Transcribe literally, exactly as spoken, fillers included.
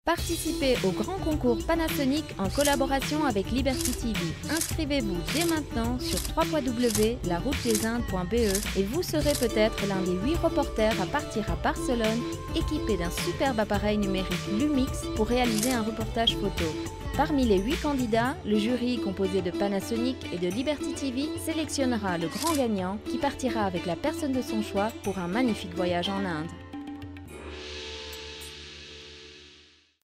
Participez au grand concours Panasonic en collaboration avec Liberty T V. Inscrivez-vous dès maintenant sur w w w point la route des indes point b e et vous serez peut-être l'un des huit reporters à partir à Barcelone équipé d'un superbe appareil numérique Lumix pour réaliser un reportage photo. Parmi les huit candidats, le jury composé de Panasonic et de Liberty T V sélectionnera le grand gagnant qui partira avec la personne de son choix pour un magnifique voyage en Inde.